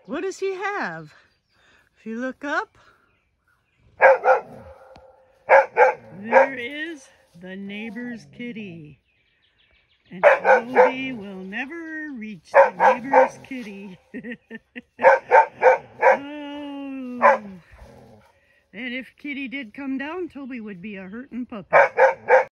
What does he have? If you look up, there is the neighbor's kitty. And Toby will never reach the neighbor's kitty. Oh. And if Kitty did come down, Toby would be a hurting puppy.